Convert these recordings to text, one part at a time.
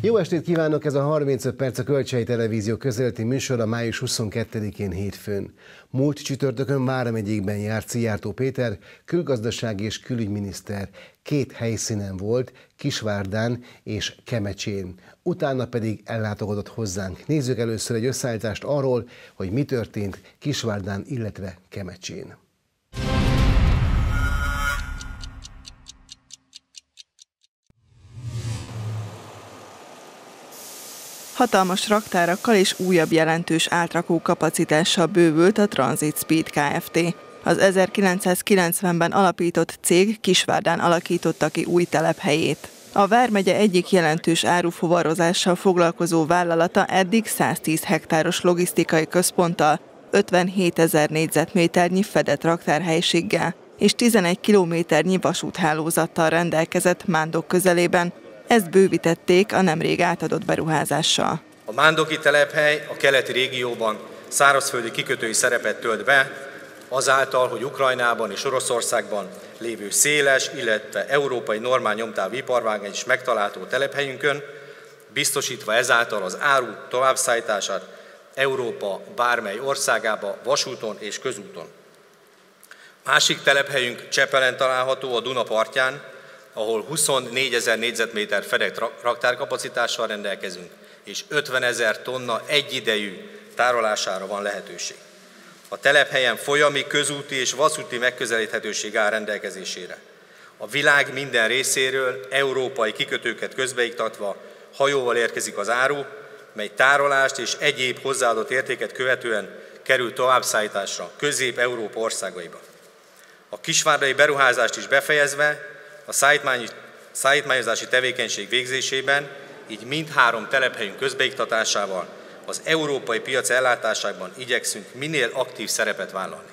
Jó estét kívánok! Ez a 35 perc a Kölcsei Televízió közéleti műsora május 22-én hétfőn. Múlt csütörtökön Vármegyékben járt Szijjártó Péter, külgazdasági és külügyminiszter. 2 helyszínen volt, Kisvárdán és Kemecsén. Utána pedig ellátogatott hozzánk. Nézzük először egy összeállítást arról, hogy mi történt Kisvárdán, illetve Kemecsén. Hatalmas raktárakkal és újabb jelentős átrakó kapacitással bővült a Transit Speed Kft. Az 1990-ben alapított cég Kisvárdán alakította ki új telephelyét. A Vármegye egyik jelentős árufuvarozással foglalkozó vállalata eddig 110 hektáros logisztikai központtal, 57 000 négyzetméternyi fedett raktárhelyiséggel és 11 kilométernyi vasúthálózattal rendelkezett Mándok közelében. Ezt bővítették a nemrég átadott beruházással. A mándoki telephely a keleti régióban szárazföldi kikötői szerepet tölt be, azáltal, hogy Ukrajnában és Oroszországban lévő széles, illetve európai normál nyomtávú iparvágány is megtalálható telephelyünkön, biztosítva ezáltal az áru továbbszállítását Európa bármely országába vasúton és közúton. Másik telephelyünk Csepelen található a Duna partján, ahol 24 000 négyzetméter fedett raktárkapacitással rendelkezünk, és 50 000 tonna egyidejű tárolására van lehetőség. A telephelyen folyami, közúti és vasúti megközelíthetőség áll rendelkezésére. A világ minden részéről európai kikötőket közbeiktatva hajóval érkezik az áru, mely tárolást és egyéb hozzáadott értéket követően kerül továbbszállításra Közép-Európa országaiba. A kisvárdai beruházást is befejezve, a szállítmányozási tevékenység végzésében, így mindhárom telephelyünk közbeiktatásával az európai piac ellátásában igyekszünk minél aktív szerepet vállalni.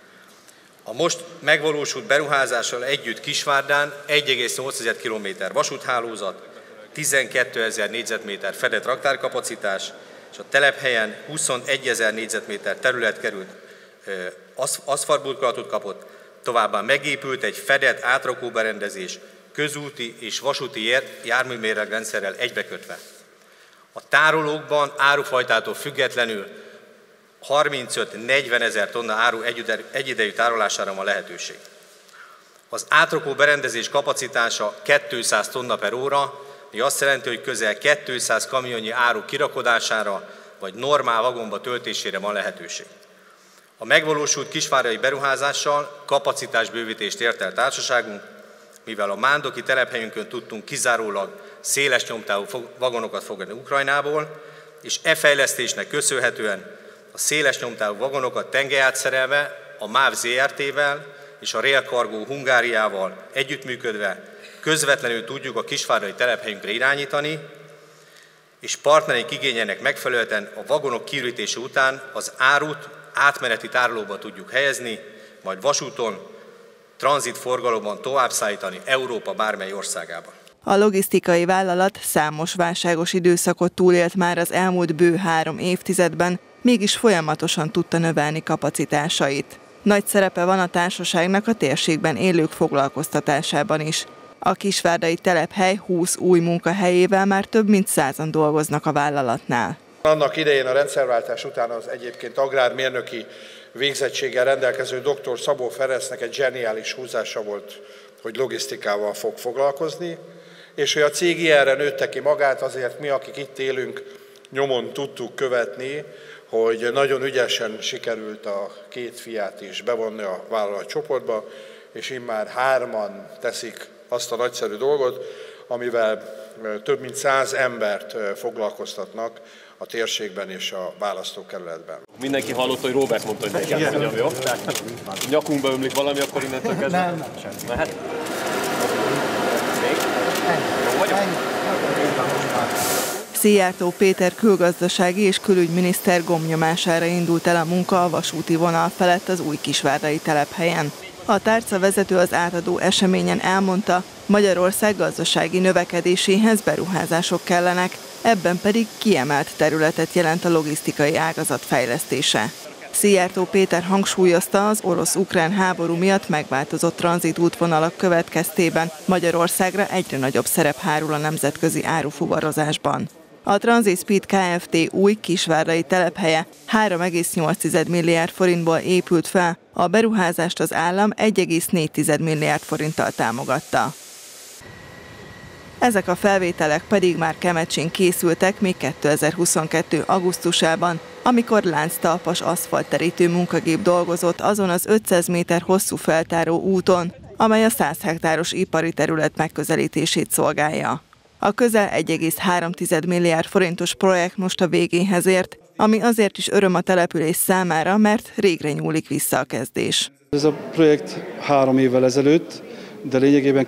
A most megvalósult beruházással együtt Kisvárdán 1,8 km vasúthálózat, 12 000 négyzetméter fedett raktárkapacitás, és a telephelyen 21 000 négyzetméter terület került, aszfaltburkolatot kapott, továbbá megépült egy fedett átrakóberendezés, közúti és vasúti járműméregrendszerrel egybekötve. A tárolókban árufajtától függetlenül 35-40 000 tonna áru egyidejű tárolására van lehetőség. Az átrakó berendezés kapacitása 200 tonna per óra, ami azt jelenti, hogy közel 200 kamionnyi áru kirakodására vagy normál vagomba töltésére van lehetőség. A megvalósult kisvárdai beruházással kapacitásbővítést ért el társaságunk, mivel a mándoki telephelyünkön tudtunk kizárólag széles nyomtávú vagonokat fogadni Ukrajnából, és e fejlesztésnek köszönhetően a széles nyomtávú vagonokat tengelyátszerelve a MÁV Zrt-vel és a Rail Cargo Hungáriával együttműködve közvetlenül tudjuk a kisvárdai telephelyünkre irányítani, és partnereink igényének megfelelően a vagonok kiürítése után az árut átmeneti tárolóba tudjuk helyezni, majd vasúton, tranzitforgalomban továbbszállítani Európa bármely országába. A logisztikai vállalat számos válságos időszakot túlélt már az elmúlt bő 3 évtizedben, mégis folyamatosan tudta növelni kapacitásait. Nagy szerepe van a társaságnak a térségben élők foglalkoztatásában is. A kisvárdai telephely 20 új munkahelyével már több mint 100-an dolgoznak a vállalatnál. Annak idején a rendszerváltás után az egyébként agrármérnöki végzettséggel rendelkező dr. Szabó Ferencnek egy zseniális húzása volt, hogy logisztikával fog foglalkozni, és hogy a cég ilyenre nőtte ki magát, azért mi, akik itt élünk, nyomon tudtuk követni, hogy nagyon ügyesen sikerült a 2 fiát is bevonni a vállalatcsoportba, és immár 3-an teszik azt a nagyszerű dolgot, amivel több mint 100 embert foglalkoztatnak a térségben és a választókerületben. Mindenki hallotta, hogy Robert mondta, hogy nekem mondjam, jó? Nyakunkba ömlik valami, akkor innentől kezdve? Nem, sem. Mehet? Még? Jó vagyok? Szijjártó Péter külgazdasági és külügyminiszter gombnyomására indult el a munka a vasúti vonal felett az új kisvárdai telephelyen. A tárcavezető az átadó eseményen elmondta, Magyarország gazdasági növekedéséhez beruházások kellenek, ebben pedig kiemelt területet jelent a logisztikai ágazat fejlesztése. Szijjártó Péter hangsúlyozta, az orosz-ukrán háború miatt megváltozott tranzitútvonalak következtében Magyarországra egyre nagyobb szerep hárul a nemzetközi árufuvarozásban. A Transit Speed Kft. Új kisvárdai telephelye 3,8 milliárd forintból épült fel, a beruházást az állam 1,4 milliárd forinttal támogatta. Ezek a felvételek pedig már Kemecsén készültek még 2022. augusztusában, amikor lánctalpas aszfaltterítő munkagép dolgozott azon az 500 méter hosszú feltáró úton, amely a 100 hektáros ipari terület megközelítését szolgálja. A közel 1,3 milliárd forintos projekt most a végéhez ért, ami azért is öröm a település számára, mert régre nyúlik vissza a kezdés. Ez a projekt 3 évvel ezelőtt, de lényegében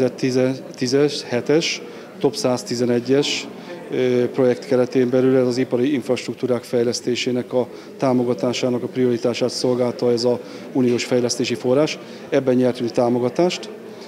2017-es, TOP 111-es projekt keretén belül ez az ipari infrastruktúrák fejlesztésének a támogatásának a prioritását szolgálta ez az uniós fejlesztési forrás. Ebben nyertünk támogatást,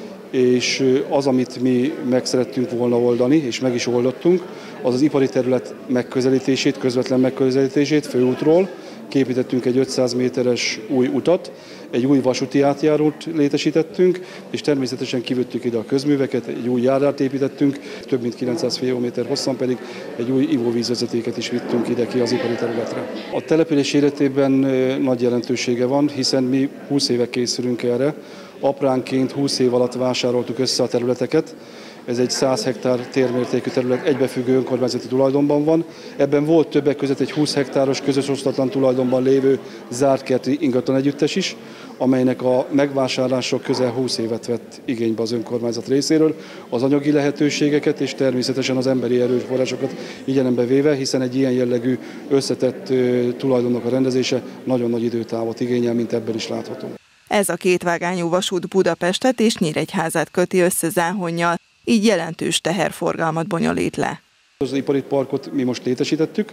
és az, amit mi meg szerettünk volna oldani, és meg is oldottunk, az az ipari terület megközelítését, közvetlen megközelítését főútról. Képítettünk egy 500 méteres új utat, egy új vasúti átjárót létesítettünk, és természetesen kivettük ide a közműveket, egy új járdát építettünk, több mint 900 kilométer hosszan pedig egy új ivóvízvezetéket is vittünk ide ki az ipari területre. A település életében nagy jelentősége van, hiszen mi 20 éve készülünk erre, apránként 20 év alatt vásároltuk össze a területeket. Ez egy 100 hektár térmértékű terület egybefüggő önkormányzati tulajdonban van. Ebben volt többek között egy 20 hektáros közös osztatlan tulajdonban lévő zártkerti ingatlan együttes is, amelynek a megvásárlása közel 20 évet vett igénybe az önkormányzat részéről, az anyagi lehetőségeket és természetesen az emberi erőforrásokat igyenembe véve, hiszen egy ilyen jellegű összetett tulajdonnak a rendezése nagyon nagy időtávot igényel, mint ebben is látható. Ez a kétvágányú vasút Budapestet és Nyíregyházát köti össze Záhonnyal, így jelentős teherforgalmat bonyolít le. Az ipari parkot mi most létesítettük,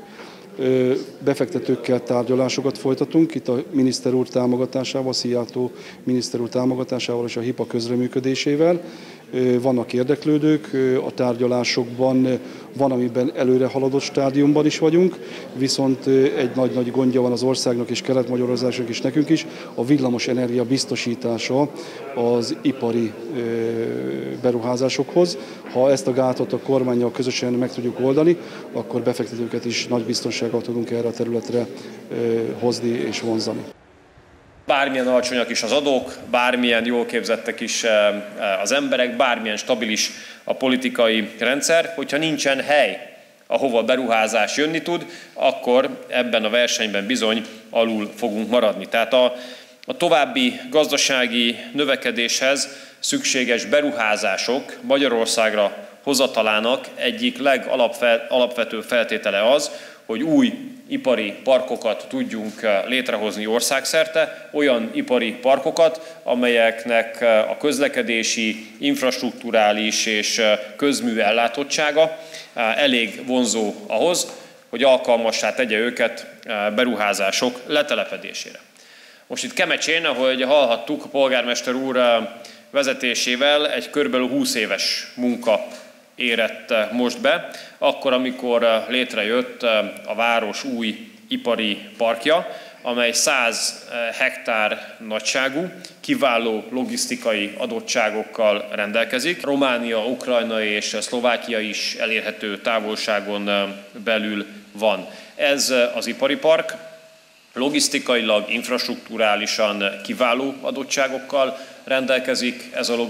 befektetőkkel tárgyalásokat folytatunk, itt a miniszter úr támogatásával, Szijjártó miniszter úr támogatásával és a HIPA közreműködésével. Vannak érdeklődők, a tárgyalásokban van, amiben előre haladott stádiumban is vagyunk, viszont egy nagy gondja van az országnak és Kelet-Magyarországnak is nekünk is, a villamos energia biztosítása az ipari beruházásokhoz. Ha ezt a gátot a kormánnyal közösen meg tudjuk oldani, akkor befektetőket is nagy biztonsággal tudunk erre a területre hozni és vonzani. Bármilyen alacsonyak is az adók, bármilyen jól képzettek is az emberek, bármilyen stabilis a politikai rendszer, hogyha nincsen hely, ahova beruházás jönni tud, akkor ebben a versenyben bizony alul fogunk maradni. Tehát a további gazdasági növekedéshez szükséges beruházások Magyarországra hozatalának egyik legalapvetőbb feltétele az, hogy új ipari parkokat tudjunk létrehozni országszerte, olyan ipari parkokat, amelyeknek a közlekedési, infrastrukturális és közmű ellátottsága elég vonzó ahhoz, hogy alkalmassá tegye őket beruházások letelepedésére. Most itt Kemecsén, ahogy hallhattuk, a polgármester úr vezetésével egy körülbelül 20 éves munka érett most be, akkor, amikor létrejött a város új ipari parkja, amely 100 hektár nagyságú, kiváló logisztikai adottságokkal rendelkezik. Románia, Ukrajna és Szlovákia is elérhető távolságon belül van. Ez az ipari park logisztikailag, infrastrukturálisan kiváló adottságokkal rendelkezik.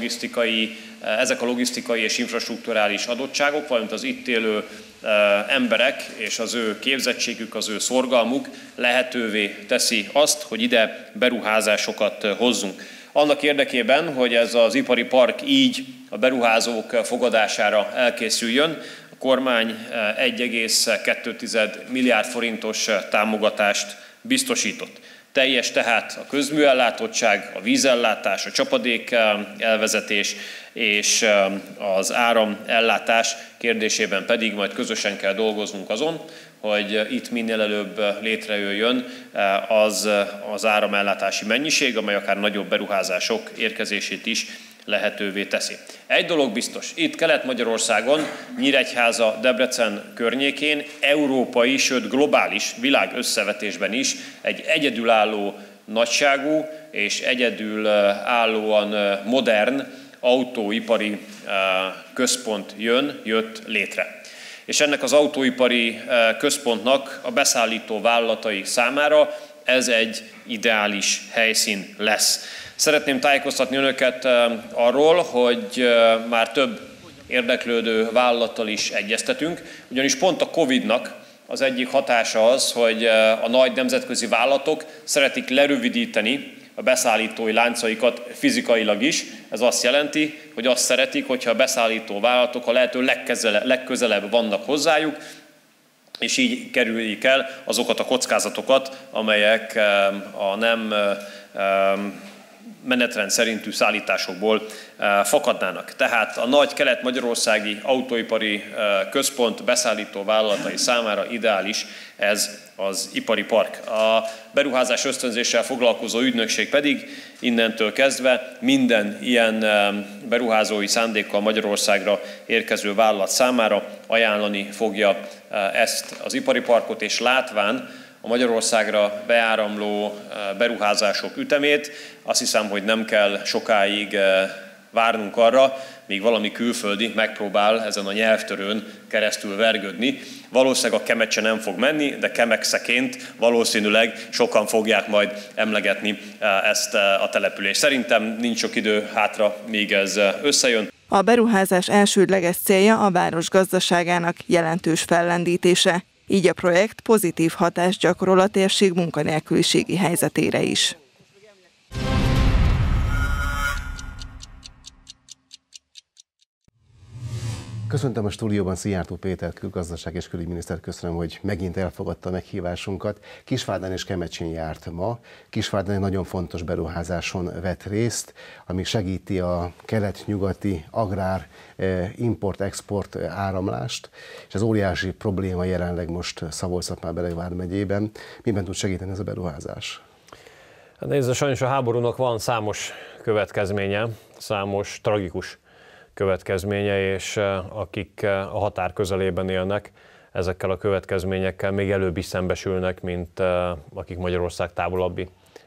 Ezek a logisztikai és infrastrukturális adottságok, valamint az itt élő emberek és az ő képzettségük, az ő szorgalmuk lehetővé teszi azt, hogy ide beruházásokat hozzunk. Annak érdekében, hogy ez az ipari park így a beruházók fogadására elkészüljön, a kormány 1,2 milliárd forintos támogatást biztosított. Teljes tehát a közműellátottság, a vízellátás, a csapadék elvezetés és az áramellátás kérdésében pedig majd közösen kell dolgoznunk azon, hogy itt minél előbb létrejöjjön az áramellátási mennyiség, amely akár nagyobb beruházások érkezését is lehetővé teszi. Egy dolog biztos, itt Kelet-Magyarországon, Nyíregyháza, Debrecen környékén, európai, sőt globális világ összevetésben is egy egyedülálló nagyságú és egyedülállóan modern autóipari központ jött létre. És ennek az autóipari központnak a beszállító vállalatai számára ez egy ideális helyszín lesz. Szeretném tájékoztatni önöket arról, hogy már több érdeklődő vállalattal is egyeztetünk, ugyanis pont a Covid-nak az egyik hatása az, hogy a nagy nemzetközi vállalatok szeretik lerövidíteni a beszállítói láncaikat fizikailag is. Ez azt jelenti, hogy azt szeretik, hogyha a beszállító vállalatok a lehető legközelebb vannak hozzájuk, és így kerüljék el azokat a kockázatokat, amelyek a nem menetrend szerintű szállításokból fakadnának. Tehát a nagy kelet-magyarországi autóipari központ beszállító vállalatai számára ideális ez az ipari park. A beruházás ösztönzéssel foglalkozó ügynökség pedig innentől kezdve minden ilyen beruházói szándékkal Magyarországra érkező vállalat számára ajánlani fogja ezt az ipari parkot, és látván a Magyarországra beáramló beruházások ütemét, azt hiszem, hogy nem kell sokáig várnunk arra, míg valami külföldi megpróbál ezen a nyelvtörőn keresztül vergődni. Valószínűleg a Kemecse nem fog menni, de Kemekszeként valószínűleg sokan fogják majd emlegetni ezt a települést. Szerintem nincs sok idő hátra, míg ez összejön. A beruházás elsődleges célja a város gazdaságának jelentős fellendítése. Így a projekt pozitív hatást gyakorol a térség munkanélküliségi helyzetére is. Köszöntöm a stúdióban Szijjártó Péter külgazdaság és külügyminiszter, köszönöm, hogy megint elfogadta a meghívásunkat. Kisvárdán és Kemecsén járt ma. Kisvárdán egy nagyon fontos beruházáson vett részt, ami segíti a kelet-nyugati agrár import-export áramlást, és ez óriási probléma jelenleg most Szabolcs-Szatmár-Bereg vármegyében. Miben tud segíteni ez a beruházás? Nézd, sajnos a háborúnak van számos következménye, számos tragikus következménye, és akik a határ közelében élnek, ezekkel a következményekkel még előbb is szembesülnek, mint akik Magyarország távolabbi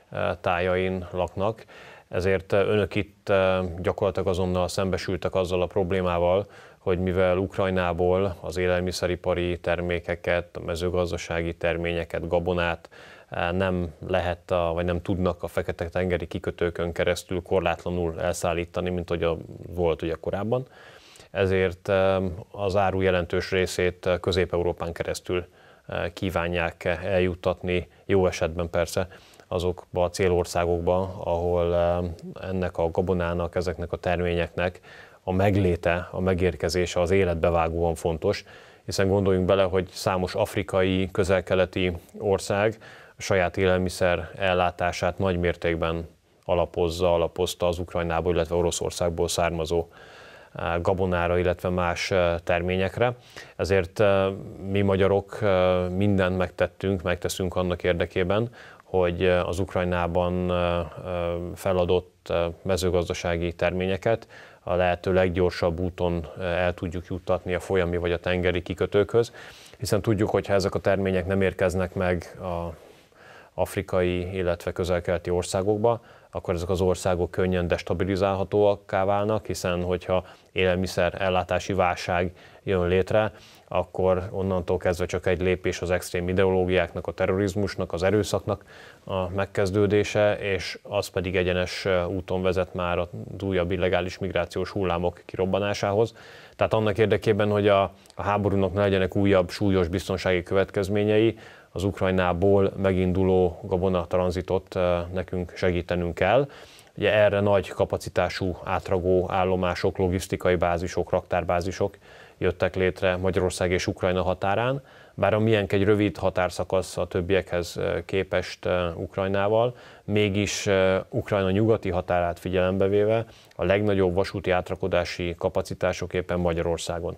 tájain laknak. Ezért önök itt gyakorlatilag azonnal szembesültek azzal a problémával, hogy mivel Ukrajnából az élelmiszeripari termékeket, a mezőgazdasági terményeket, gabonát nem lehet, vagy nem tudnak a Fekete-tengeri kikötőkön keresztül korlátlanul elszállítani, mint hogy volt ugye korábban. Ezért az áru jelentős részét Közép-Európán keresztül kívánják eljuttatni, jó esetben persze azokba a célországokba, ahol ennek a gabonának, ezeknek a terményeknek a megléte, a megérkezése az életbevágóan fontos, hiszen gondoljunk bele, hogy számos afrikai, közel-keleti ország a saját élelmiszer ellátását nagy mértékben alapozta az Ukrajnából, illetve Oroszországból származó gabonára, illetve más terményekre. Ezért mi magyarok mindent megteszünk annak érdekében, hogy az Ukrajnában feladott mezőgazdasági terményeket a lehető leggyorsabb úton el tudjuk juttatni a folyami vagy a tengeri kikötőkhöz, hiszen tudjuk, hogy ha ezek a termények nem érkeznek meg az afrikai, illetve közel-keleti országokba, akkor ezek az országok könnyen destabilizálhatóakká válnak, hiszen hogyha élelmiszer ellátási válság jön létre, akkor onnantól kezdve csak egy lépés az extrém ideológiáknak, a terrorizmusnak, az erőszaknak a megkezdődése, és az pedig egyenes úton vezet már az újabb illegális migrációs hullámok kirobbanásához. Tehát annak érdekében, hogy a háborúnak ne legyenek újabb súlyos biztonsági következményei, az Ukrajnából meginduló gabonatranzitot nekünk segítenünk kell. Ugye erre nagy kapacitású átragó állomások, logisztikai bázisok, raktárbázisok jöttek létre Magyarország és Ukrajna határán, bár a miénk egy rövid határszakasz a többiekhez képest Ukrajnával, mégis Ukrajna nyugati határát figyelembe véve a legnagyobb vasúti átrakodási kapacitások éppen Magyarországon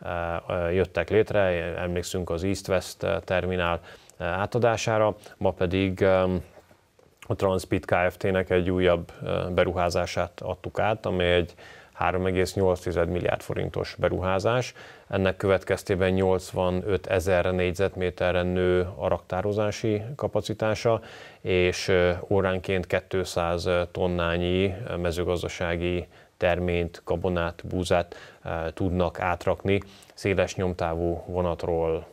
jöttek létre. Emlékszünk az East-West terminál átadására, ma pedig a Transpeed Kft-nek egy újabb beruházását adtuk át, amely egy 3,8 milliárd forintos beruházás. Ennek következtében 85 000 négyzetméterre nő a raktározási kapacitása, és óránként 200 tonnányi mezőgazdasági terményt, gabonát, búzát tudnak átrakni széles nyomtávú vonatról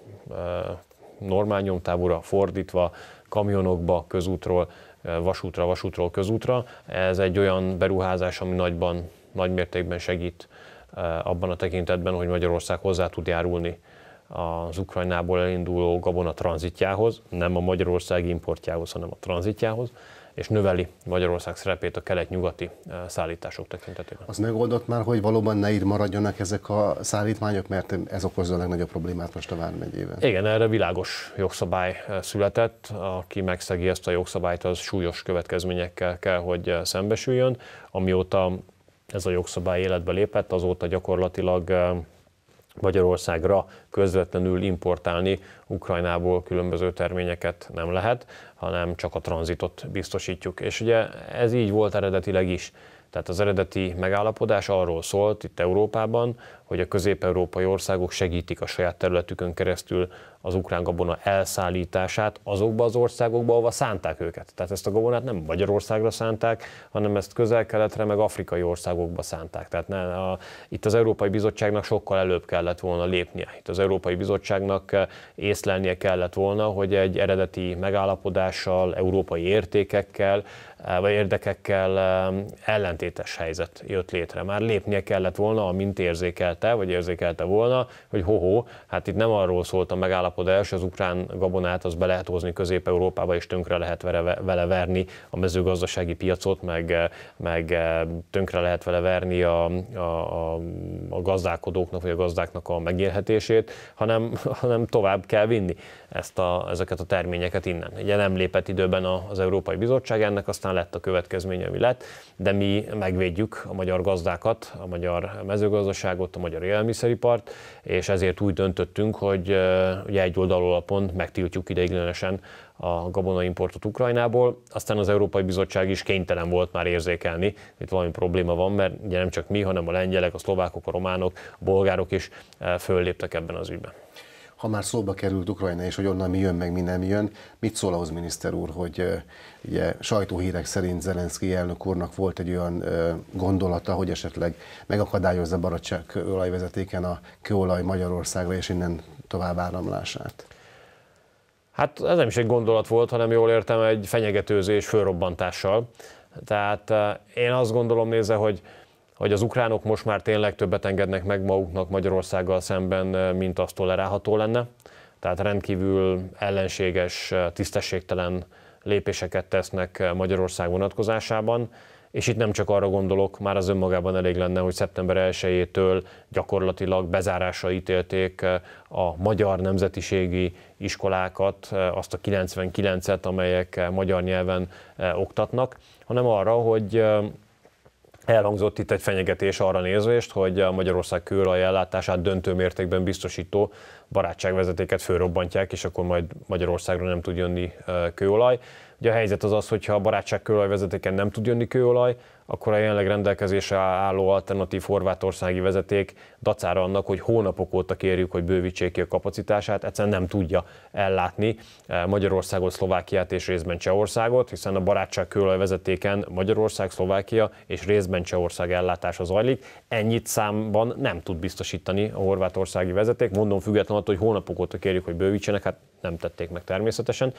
normál nyomtávúra, fordítva, kamionokba, közútról, vasútra, vasútról közútra. Ez egy olyan beruházás, ami nagy mértékben segít abban a tekintetben, hogy Magyarország hozzá tud járulni az Ukrajnából elinduló gabona tranzitjához, nem a magyarországi importjához, hanem a tranzitjához, és növeli Magyarország szerepét a kelet-nyugati szállítások tekintetében. Az megoldott már, hogy valóban ne itt maradjanak ezek a szállítmányok, mert ez okozza a legnagyobb problémát most a Vármegyében. Igen, erre világos jogszabály született. Aki megszegi ezt a jogszabályt, az súlyos következményekkel kell, hogy szembesüljön. Amióta ez a jogszabály életbe lépett, azóta gyakorlatilag Magyarországra közvetlenül importálni Ukrajnából különböző terményeket nem lehet, hanem csak a tranzitot biztosítjuk. És ugye ez így volt eredetileg is. Tehát az eredeti megállapodás arról szólt itt Európában, hogy a közép-európai országok segítik a saját területükön keresztül az ukrán gabona elszállítását azokba az országokba, ahova szánták őket. Tehát ezt a gabonát nem Magyarországra szánták, hanem ezt közel-keletre, meg afrikai országokba szánták. Tehát itt az Európai Bizottságnak sokkal előbb kellett volna lépnie. Itt az Európai Bizottságnak észlelnie kellett volna, hogy egy eredeti megállapodással, európai értékekkel, vagy érdekekkel ellentétes helyzet jött létre. Már lépnie kellett volna, amint érzékelte volna, hogy hát itt nem arról szólt a megállapodás, az ukrán gabonát az be lehet hozni Közép-Európába, és tönkre lehet vele verni a mezőgazdasági piacot, meg tönkre lehet vele verni a gazdálkodóknak, vagy a gazdáknak a megélhetését, hanem tovább kell vinni ezeket a terményeket innen. Ugye nem lépett időben az Európai Bizottság, ennek aztán lett a következménye, ami lett, de mi megvédjük a magyar gazdákat, a magyar mezőgazdaságot, a magyar élelmiszeripart, és ezért úgy döntöttünk, hogy ugye egy oldalú alapon megtiltjuk ideiglenesen a gabonaimportot Ukrajnából. Aztán az Európai Bizottság is kénytelen volt már érzékelni, hogy valami probléma van, mert ugye nem csak mi, hanem a lengyelek, a szlovákok, a románok, a bolgárok is fölléptek ebben az ügyben. Ha már szóba került Ukrajna, és hogy onnan mi jön, meg mi nem jön, mit szól ahhoz, miniszter úr, hogy ugye sajtóhírek szerint Zelenszkij elnök úrnak volt egy olyan gondolata, hogy esetleg megakadályozza Baracsák olajvezetéken a kőolaj Magyarországra és innen tovább áramlását? Hát ez nem is egy gondolat volt, hanem jól értem, egy fenyegetőzés fölrobbantással. Tehát én azt gondolom nézve, hogy az ukránok most már tényleg többet engednek meg maguknak Magyarországgal szemben, mint az tolerálható lenne. Tehát rendkívül ellenséges, tisztességtelen lépéseket tesznek Magyarország vonatkozásában. És itt nem csak arra gondolok, már az önmagában elég lenne, hogy szeptember 1-től gyakorlatilag bezárásra ítélték a magyar nemzetiségi iskolákat, azt a 99-et, amelyek magyar nyelven oktatnak, hanem arra, hogy elhangzott itt egy fenyegetés arra nézvést, hogy a Magyarország kőolaj ellátását döntő mértékben biztosító barátságvezetéket fölrobbantják, és akkor majd Magyarországra nem tud jönni kőolaj. Ugye a helyzet az, hogyha a barátság kőolajvezetéken nem tud jönni kőolaj, akkor a jelenleg rendelkezésre álló alternatív horvátországi vezeték dacára annak, hogy hónapok óta kérjük, hogy bővítsék ki a kapacitását, egyszerűen nem tudja ellátni Magyarországot, Szlovákiát és részben Csehországot, hiszen a barátság kőolajvezetéken Magyarország, Szlovákia és részben Csehország ellátása zajlik. Ennyit számban nem tud biztosítani a horvátországi vezeték, mondom függetlenül attól, hogy hónapok óta kérjük, hogy bővítsenek, hát nem tették meg természetesen.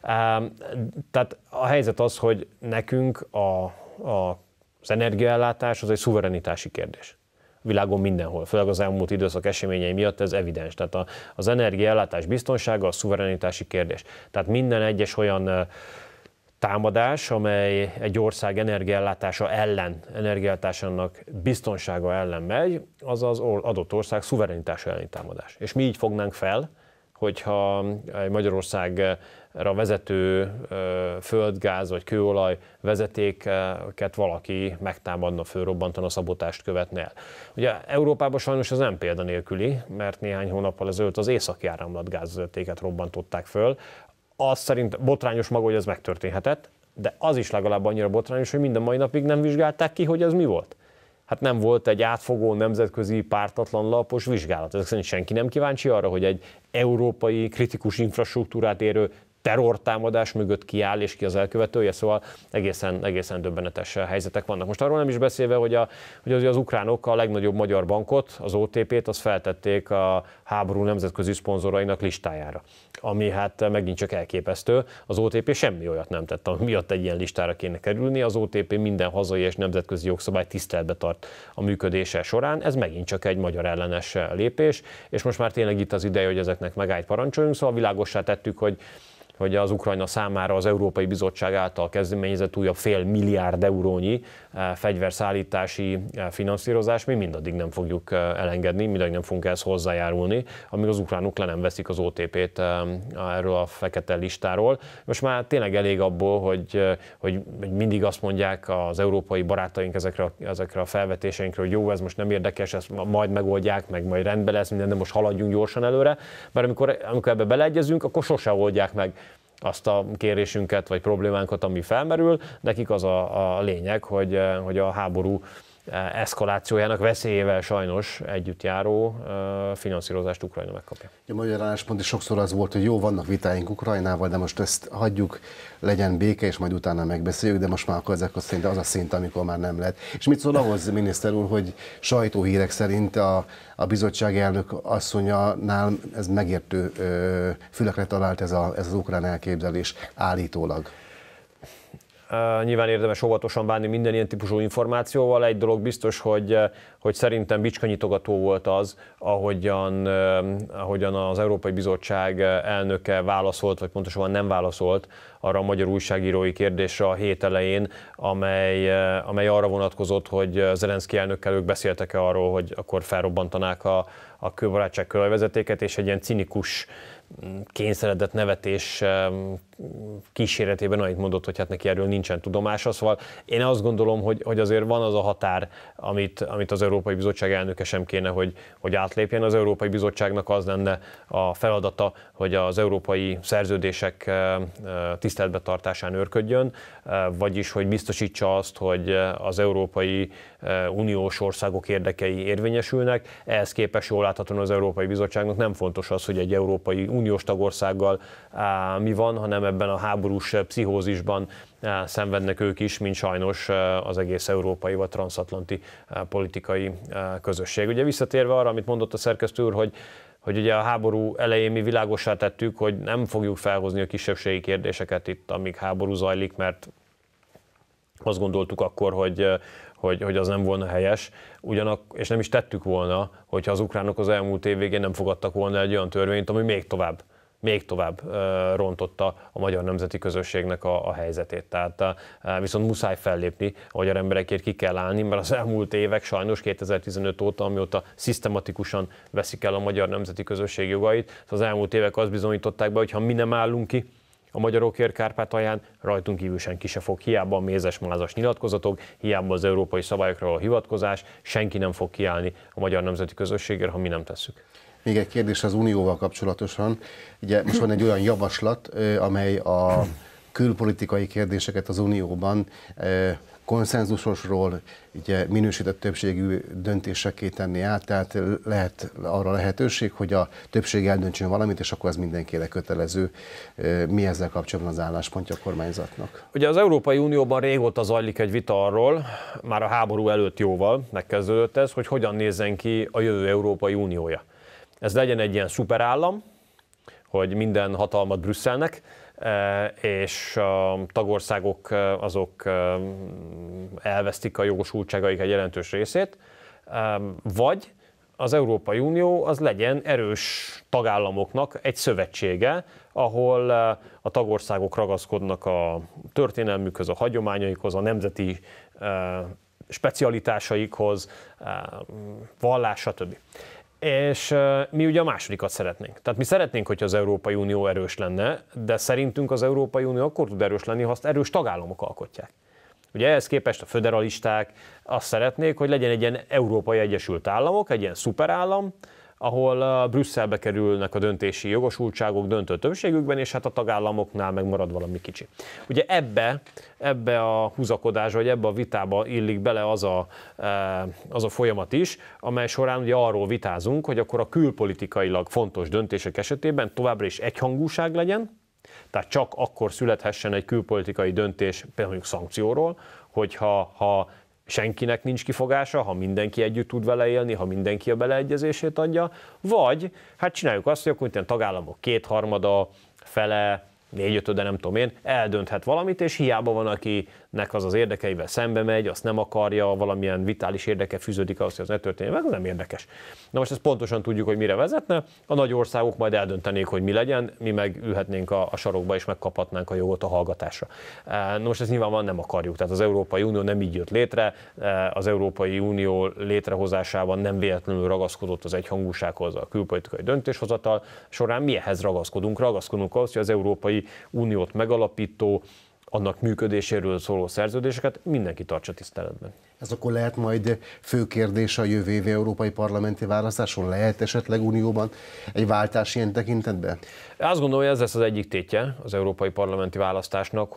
Tehát a helyzet az, hogy nekünk az energiaellátás az egy szuverenitási kérdés. A világon mindenhol, főleg az elmúlt időszak eseményei miatt ez evidens. Tehát az energiaellátás biztonsága a szuverenitási kérdés. Tehát minden egyes olyan támadás, amely egy ország energiaellátásának biztonsága ellen megy, az az adott ország szuverenitása elleni támadás. És mi így fognánk fel, hogyha Magyarországra vezető földgáz vagy kőolaj vezetéket valaki megtámadna, fölrobbantana, szabotást követne el. Ugye Európában sajnos ez nem példanélküli, mert néhány hónappal ezelőtt az északi áramlat gázvezetéket robbantották föl. Az szerint botrányos maga, hogy ez megtörténhetett, De az is legalább annyira botrányos, hogy minden mai napig nem vizsgálták ki, hogy ez mi volt. Hát nem volt egy átfogó nemzetközi pártatlan lapos vizsgálat. Ezek szerint senki nem kíváncsi arra, hogy egy európai kritikus infrastruktúrát érő terrortámadás mögött kiáll, és ki az elkövetője, szóval egészen döbbenetes helyzetek vannak. Most arról nem is beszélve, hogy az ukránok a legnagyobb magyar bankot, az OTP-t, azt feltették a háború nemzetközi szponzorainak listájára, ami hát megint csak elképesztő. Az OTP semmi olyat nem tett, ami miatt egy ilyen listára kéne kerülni. Az OTP minden hazai és nemzetközi jogszabályt tiszteletbe tart a működése során. Ez megint csak egy magyar ellenes lépés, és most már tényleg itt az ideje, hogy ezeknek megállt parancsoljunk, szóval világossá tettük, hogy az Ukrajna számára az Európai Bizottság által kezdeményezett újabb $500 milliárd eurónyi fegyverszállítási finanszírozás mi mindaddig nem fogjuk elengedni, mindaddig nem fogunk ehhez hozzájárulni, amíg az ukránok le nem veszik az OTP-t erről a fekete listáról. Most már tényleg elég abból, hogy mindig azt mondják az európai barátaink ezekre a felvetéseinkre, hogy jó, ez most nem érdekes, ezt majd megoldják, meg majd rendben lesz minden, de most haladjunk gyorsan előre, mert amikor ebbe beleegyezünk, akkor sose oldják meg azt a kérésünket vagy problémánkat, ami felmerül. Nekik az a lényeg, hogy a háború eszkalációjának veszélyével sajnos együtt járó finanszírozást Ukrajna megkapja. A magyar álláspont is sokszor az volt, hogy jó, vannak vitáink Ukrajnával, de most ezt hagyjuk, legyen béke, és majd utána megbeszéljük, de most már akkor ezek az a szint, amikor már nem lehet. És mit szól ahhoz, miniszter úr, hogy sajtóhírek szerint a bizottság elnök asszonyánál ez megértő fülekre talált ez az ukrán elképzelés állítólag? Nyilván érdemes óvatosan bánni minden ilyen típusú információval. Egy dolog biztos, hogy szerintem bicskanyitogató volt az, ahogyan az Európai Bizottság elnöke válaszolt, vagy pontosabban nem válaszolt arra a magyar újságírói kérdésre a hét elején, amely arra vonatkozott, hogy Zelenszky elnökkel ők beszéltek-e arról, hogy akkor felrobbantanák a kőbarátság kőolajvezetéket, és egy ilyen cinikus, kényszeredett nevetés kíséretében annyit mondott, hogy hát neki erről nincsen tudomása. Szóval én azt gondolom, hogy azért van az a határ, amit az Európai Bizottság elnöke sem kéne, hogy átlépjen. Az Európai Bizottságnak az lenne a feladata, hogy az európai szerződések tiszteletbe tartásán őrködjön, vagyis hogy biztosítsa azt, hogy az Európai Uniós országok érdekei érvényesülnek. Ehhez képest jól láthatóan az Európai Bizottságnak nem fontos az, hogy egy Európai Uniós tagországgal mi van, hanem ebben a háborús pszichózisban szenvednek ők is, mint sajnos az egész európai vagy transatlanti politikai közösség. Ugye visszatérve arra, amit mondott a szerkesztő úr, hogy ugye a háború elején mi világossá tettük, hogy nem fogjuk felhozni a kisebbségi kérdéseket itt, amíg háború zajlik, mert azt gondoltuk akkor, hogy az nem volna helyes, és nem is tettük volna, hogyha az ukránok az elmúlt év végén nem fogadtak volna egy olyan törvényt, ami még tovább rontotta a magyar nemzeti közösségnek a helyzetét. Tehát viszont muszáj fellépni, a magyar emberekért ki kell állni, mert az elmúlt évek sajnos 2015 óta, amióta szisztematikusan veszik el a magyar nemzeti közösség jogait, az elmúlt évek azt bizonyították be, hogy ha mi nem állunk ki a magyarokért Kárpátalján, rajtunk kívül senki se fog, hiába a mézes-mázas nyilatkozatok, hiába az európai szabályokra a hivatkozás, senki nem fog kiállni a magyar nemzeti közösségért, ha mi nem tesszük. Még egy kérdés az Unióval kapcsolatosan. Ugye most van egy olyan javaslat, amely a külpolitikai kérdéseket az Unióban konszenzusosról ugye minősített többségű döntésekké tenni át, tehát lehet arra lehetőség, hogy a többség eldöntsön valamit, és akkor az mindenkire kötelező. Mi ezzel kapcsolatban az álláspontja a kormányzatnak? Ugye az Európai Unióban régóta zajlik egy vita arról, már a háború előtt jóval megkezdődött ez, hogy hogyan nézzen ki a jövő Európai Uniója. Ez legyen egy ilyen szuperállam, hogy minden hatalmat Brüsszelnek, és a tagországok azok elvesztik a jogosultságaik egy jelentős részét, vagy az Európai Unió az legyen erős tagállamoknak egy szövetsége, ahol a tagországok ragaszkodnak a történelmükhöz, a hagyományaikhoz, a nemzeti specialitásaikhoz, vallás, stb. És mi ugye a másodikat szeretnénk. Tehát mi szeretnénk, hogyha az Európai Unió erős lenne, de szerintünk az Európai Unió akkor tud erős lenni, ha azt erős tagállamok alkotják. Ugye ehhez képest a föderalisták azt szeretnék, hogy legyen egy ilyen Európai Egyesült Államok, egy ilyen szuperállam, ahol Brüsszelbe kerülnek a döntési jogosultságok döntő többségükben, és hát a tagállamoknál meg marad valami kicsi. Ugye ebbe a húzakodásba, vagy ebbe a vitába illik bele az a folyamat is, amely során ugye arról vitázunk, hogy akkor a külpolitikailag fontos döntések esetében továbbra is egyhangúság legyen, tehát csak akkor születhessen egy külpolitikai döntés, például mondjuk szankcióról, hogyha senkinek nincs kifogása, ha mindenki együtt tud vele élni, ha mindenki a beleegyezését adja, vagy hát csináljuk azt, hogy akkor itt tagállamok kétharmada, fele, négyötöde, nem tudom én, eldönthet valamit, és hiába van, akinek az érdekeivel szembe megy, azt nem akarja, valamilyen vitális érdeke fűződik ahhoz, hogy az ne történjen meg, az nem érdekes. Na most ezt pontosan tudjuk, hogy mire vezetne, a nagy országok majd eldöntenék, hogy mi legyen, mi meg ülhetnénk a sarokba, és megkaphatnánk a jogot a hallgatásra. Na most ezt nyilvánvalóan nem akarjuk, tehát az Európai Unió nem így jött létre, az Európai Unió létrehozásában nem véletlenül ragaszkodott az egyhangúsághoz a külpolitikai döntéshozatal során. Mi ehhez ragaszkodunk ahhoz, hogy az Európai Uniót megalapító, annak működéséről szóló szerződéseket mindenki tartsa tiszteletben. Ez akkor lehet majd fő kérdés a jövő évi európai parlamenti választáson? Lehet esetleg Unióban egy váltás ilyen tekintetben? Azt gondolom, hogy ez lesz az egyik tétje az európai parlamenti választásnak,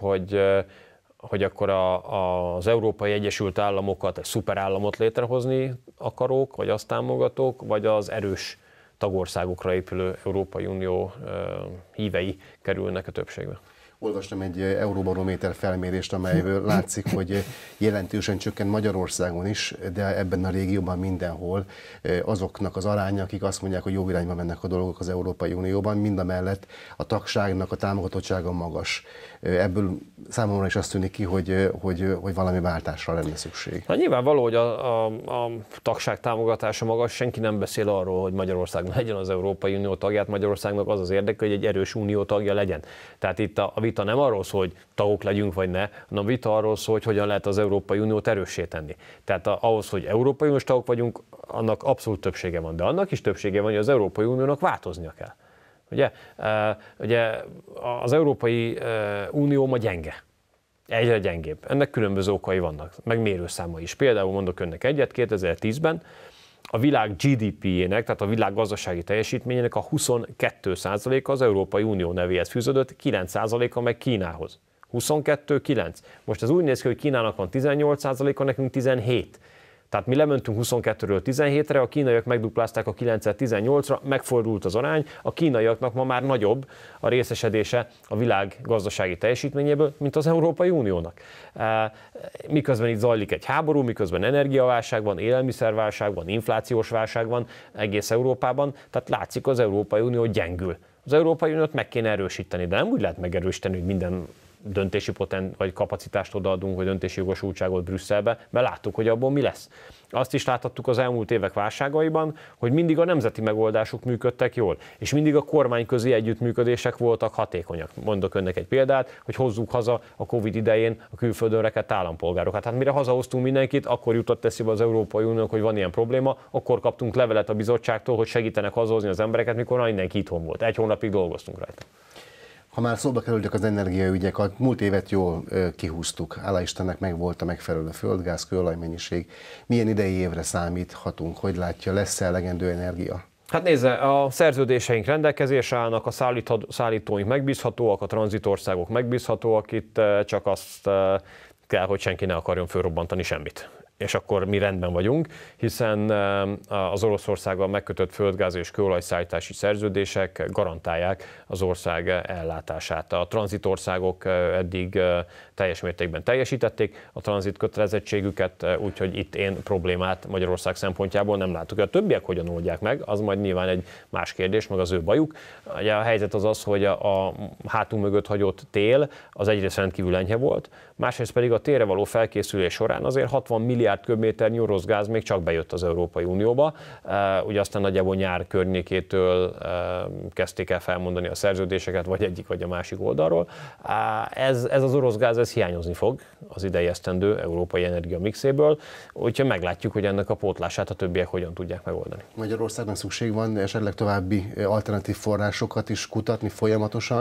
hogy akkor az Európai Egyesült Államokat, egy szuperállamot létrehozni akarók, vagy azt támogatók, vagy az erős tagországokra épülő Európai Unió hívei kerülnek a többségbe. Olvastam egy Euróbarométer felmérést, amelyből látszik, hogy jelentősen csökkent Magyarországon is, de ebben a régióban mindenhol azoknak az aránya, akik azt mondják, hogy jó irányba mennek a dolgok az Európai Unióban, mindamellett a tagságnak a támogatottsága magas. Ebből számomra is azt tűnik ki, hogy valami váltásra lenne szükség. Na, nyilvánvaló, hogy a tagság támogatása magas, senki nem beszél arról, hogy Magyarország legyen az Európai Unió tagját, Magyarországnak az az érdeke, hogy egy erős unió tagja legyen. Tehát itt a vita nem arról szól, hogy tagok legyünk vagy ne, hanem a vita arról szól, hogy hogyan lehet az Európai Uniót erőssé tenni. Tehát ahhoz, hogy Európai Uniós tagok vagyunk, annak abszolút többsége van, de annak is többsége van, hogy az Európai Uniónak változnia kell. Ugye az Európai Unió ma gyenge. Egyre gyengébb. Ennek különböző okai vannak, meg mérőszáma is. Például mondok önnek egyet, 2010-ben a világ GDP-jének, tehát a világ gazdasági teljesítményének a 22%-a az Európai Unió nevéhez fűződött, 9%-a meg Kínához. 22-9. Most ez úgy néz ki, hogy Kínának van 18%-a, nekünk 17%. Tehát mi lementünk 22-ről 17-re, a kínaiak megduplázták a 9-et 18-ra, megfordult az arány, a kínaiaknak ma már nagyobb a részesedése a világ gazdasági teljesítményéből, mint az Európai Uniónak. Miközben itt zajlik egy háború, miközben energiaválság van, élelmiszerválság van, inflációs válság van egész Európában, tehát látszik, az Európai Unió gyengül. Az Európai Uniót meg kéne erősíteni, de nem úgy lehet megerősíteni, hogy minden döntési vagy kapacitást odaadunk, vagy döntési jogosultságot Brüsszelbe, mert láttuk, hogy abból mi lesz. Azt is láthattuk az elmúlt évek válságaiban, hogy mindig a nemzeti megoldások működtek jól, és mindig a kormányközi együttműködések voltak hatékonyak. Mondok önnek egy példát, hogy hozzuk haza a Covid idején a külföldön rekedt állampolgárokat. Hát mire hazahoztunk mindenkit, akkor jutott eszébe az Európai Uniónak, hogy van ilyen probléma, akkor kaptunk levelet a bizottságtól, hogy segítenek hazahozni az embereket, mikor mindenki itthon volt. Egy hónapig dolgoztunk rajta. Ha már szóba kerültek az energiaügyek, a múlt évet jól kihúztuk. Hála Istennek megvolt a megfelelő földgáz, kőolajmennyiség. Milyen idei évre számíthatunk? Hogy látja, lesz-e elegendő energia? Hát nézze, a szerződéseink rendelkezésre állnak, a szállítóink megbízhatóak, a tranzitországok megbízhatóak, itt csak azt kell, hogy senki ne akarjon fölrobbantani semmit. És akkor mi rendben vagyunk, hiszen az Oroszországgal megkötött földgáz és kőolajszállítási szerződések garantálják az ország ellátását. A tranzitországok eddig teljes mértékben teljesítették a tranzit kötelezettségüket, úgyhogy itt én problémát Magyarország szempontjából nem látok. A többiek hogyan oldják meg, az majd nyilván egy más kérdés, meg az ő bajuk. Ugye a helyzet az, hogy a hátunk mögött hagyott tél az egyrészt rendkívül enyhe volt, másrészt pedig a télre való felkészülés során azért 60 milliárd köbméternyi orosz gáz még csak bejött az Európai Unióba. Ugye aztán nagyjából nyár környékétől kezdték el felmondani a szerződéseket, vagy egyik, vagy a másik oldalról. Ez az orosz gáz, ez hiányozni fog az idei esztendő európai energia mixéből, úgyhogy meglátjuk, hogy ennek a pótlását a többiek hogyan tudják megoldani. Magyarországnak szükség van esetleg további alternatív forrásokat is kutatni folyamatosan,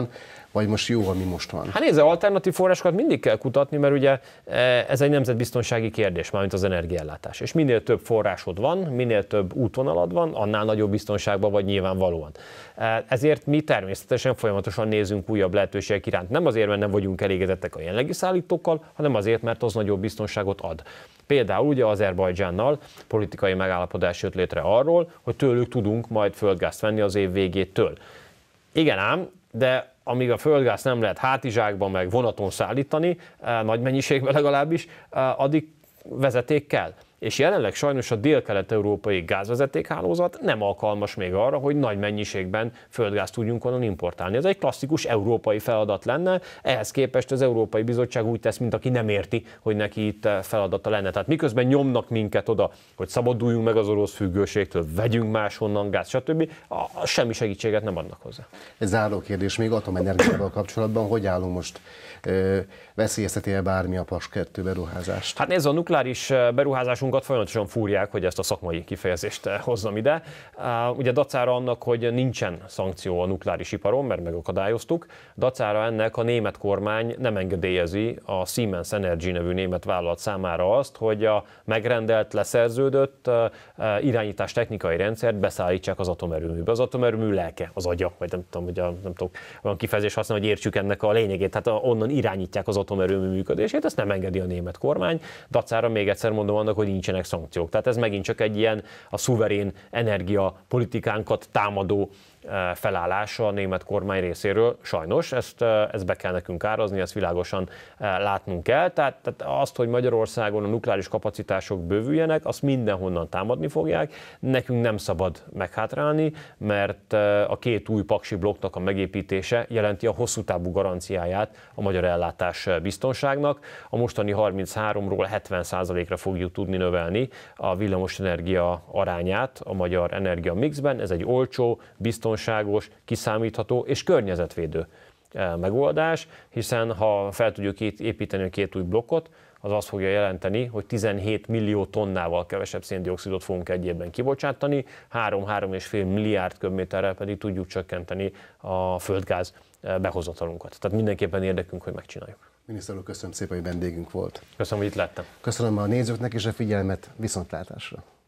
vagy most jó, ami most van? Hát nézze, alternatív forrásokat mindig kell kutatni, mert ugye ez egy nemzetbiztonsági kérdés, mármint az energiaellátás. És minél több forrásod van, minél több útvonalad van, annál nagyobb biztonságban vagy nyilvánvalóan. Ezért mi természetesen folyamatosan nézünk újabb lehetőségek iránt. Nem azért, mert nem vagyunk elégedettek a jelenlegi szállítókkal, hanem azért, mert az nagyobb biztonságot ad. Például ugye Azerbajdzsánnal politikai megállapodás jött létre arról, hogy tőlük tudunk majd földgázt venni az év végétől. Igen ám, de amíg a földgázt nem lehet hátizsákban meg vonaton szállítani, nagy mennyiségben legalábbis, addig vezeték kell. És jelenleg sajnos a dél-kelet-európai gázvezetékhálózat nem alkalmas még arra, hogy nagy mennyiségben földgázt tudjunk onnan importálni. Ez egy klasszikus európai feladat lenne, ehhez képest az Európai Bizottság úgy tesz, mint aki nem érti, hogy neki itt feladata lenne. Tehát miközben nyomnak minket oda, hogy szabaduljunk meg az orosz függőségtől, vegyünk máshonnan gáz, stb., semmi segítséget nem adnak hozzá. Ez záró kérdés még atomenergiával kapcsolatban, hogy állunk most? Veszélyezteti-e bármi a Paks 2 beruházást? Hát nézd, a nukleáris beruházásunkat folyamatosan fúrják, hogy ezt a szakmai kifejezést hozzam ide. Ugye dacára annak, hogy nincsen szankció a nukleáris iparon, mert megakadályoztuk, dacára ennek a német kormány nem engedélyezi a Siemens Energy nevű német vállalat számára azt, hogy a megrendelt, leszerződött irányítás technikai rendszert beszállítsák az atomerőműbe. Az atomerőmű lelke, az agya, vagy nem tudom, hogy nem tudok olyan kifejezést használni, hogy értsük ennek a lényegét, tehát onnan irányítják az atomerőmű működését, ezt nem engedi a német kormány, dacára még egyszer mondom annak, hogy nincsenek szankciók. Tehát ez megint csak egy ilyen a szuverén energiapolitikánkat támadó felállása a német kormány részéről. Sajnos ezt be kell nekünk árazni, ezt világosan látnunk kell. Tehát azt, hogy Magyarországon a nukleáris kapacitások bővüljenek, azt mindenhonnan támadni fogják. Nekünk nem szabad meghátrálni, mert a két új paksi blokknak a megépítése jelenti a hosszú távú garanciáját a magyar ellátás biztonságnak. A mostani 33-ról 70%-ra fogjuk tudni növelni a villamosenergia arányát a magyar energia mixben. Ez egy olcsó, biztonságos, kiszámítható és környezetvédő megoldás, hiszen ha fel tudjuk építeni a két új blokkot, az azt fogja jelenteni, hogy 17 millió tonnával kevesebb széndioxidot fogunk egy évben kibocsátani, 3-3,5 milliárd köbméterrel pedig tudjuk csökkenteni a földgáz behozatalunkat. Tehát mindenképpen érdekünk, hogy megcsináljuk. Miniszter úr, köszönöm szépen, hogy vendégünk volt. Köszönöm, hogy itt lettem. Köszönöm a nézőknek és a figyelmet, viszontlátásra.